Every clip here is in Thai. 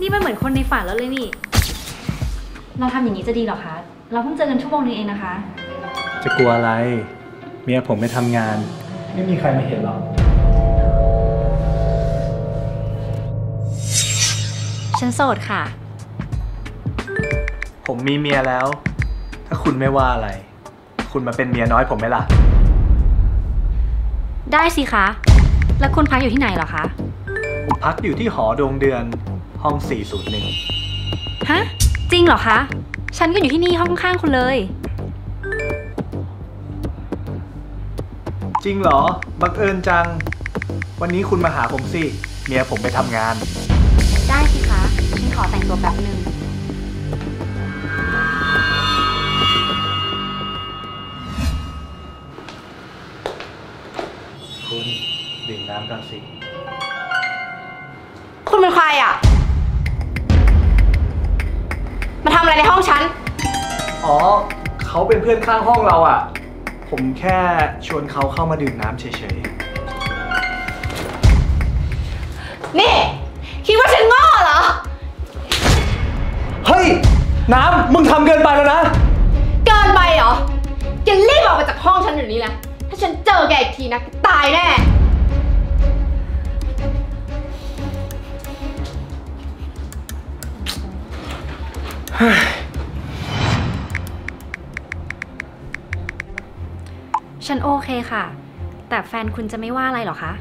นี่มันเหมือนคนในฝันแล้วเลยนี่เราทำอย่างนี้จะดีหรอคะเราเพิ่งเจอกันชั่วโมงนึงเองนะคะจะกลัวอะไรเมียผมไปทำงานไม่มีใครมาเห็นหรอกฉันโสดค่ะผมมีเมียแล้วถ้าคุณไม่ว่าอะไรคุณมาเป็นเมียน้อยผมไหมล่ะได้สิคะแล้วคุณพักอยู่ที่ไหนเหรอคะผมพักอยู่ที่หอดวงเดือนห้อง401 ฮะจริงเหรอคะฉันก็อยู่ที่นี่ห้องข้างคุณเลยจริงเหรอบังเอิญจังวันนี้คุณมาหาผมสิเมียผมไปทำงานได้สิคะฉันขอแต่งตัวแป๊บนึงคุณดื่มน้ำก่อนสิคุณเป็นใครอ่ะมาทำอะไรในห้องฉันอ๋อเขาเป็นเพื่อนข้างห้องเราอ่ะผมแค่ชวนเขาเข้ามาดื่มน้ำเฉยๆนี่คิดว่าฉันโง่เหรอเฮ้ยน้ำมึงทำเกินไปแล้วนะเกินไปเหรอแกรีบออกมาจากห้องฉันเดี๋ยวนี้นะถ้าฉันเจอแกอีกทีนะตายแน่ฉันโอเคค่ะแต่แฟนคุณจะไม่ว่าอะไรหรอคะ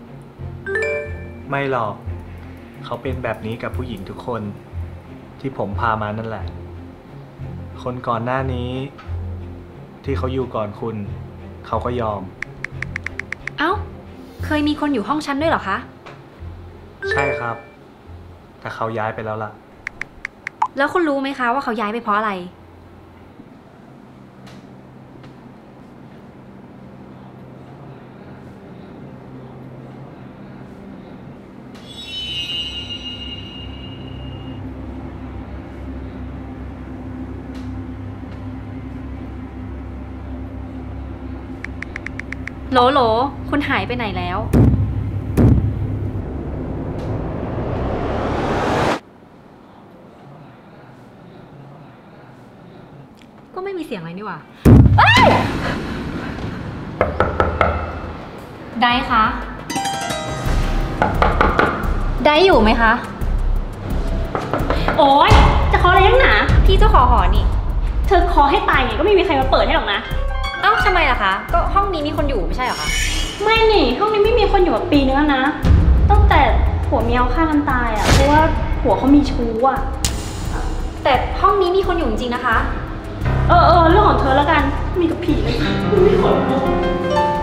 ไม่หรอกเขาเป็นแบบนี้กับผู้หญิงทุกคนที่ผมพามานั่นแหละคนก่อนหน้านี้ที่เขาอยู่ก่อนคุณเขาก็ยอมเอ้าเคยมีคนอยู่ห้องฉันด้วยเหรอคะใช่ครับแต่เขาย้ายไปแล้วล่ะแล้วคุณรู้ไหมคะว่าเขาย้ายไปเพราะอะไรโหลโหลคุณหายไปไหนแล้วก็ไม่มีเสียงอะไรนี่หว่าได้คะได้อยู่ไหมคะโอ๊ยจะขออะไรนักหนาพี่เจ้าของหอนี่เธอขอให้ตายไงก็ไม่มีใครมาเปิดให้หรอกนะเอ้าทำไมล่ะคะก็ห้องนี้มีคนอยู่ไม่ใช่เหรอคะไม่นี่ห้องนี้ไม่มีคนอยู่มาปีนึงแล้วนะตั้งแต่ผัวเมียฆ่ากันตายอ่ะเพราะว่าผัวเขามีชู้อ่ะแต่ห้องนี้มีคนอยู่จริงๆนะคะเรื่องของเธอแล้วกันมีกับผีเลยไม่ขอโทษ